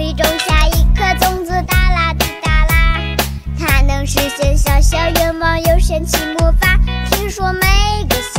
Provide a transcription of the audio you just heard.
里种下一颗种子，哒啦滴哒啦。它能实现小小愿望，有神奇魔法。听说每个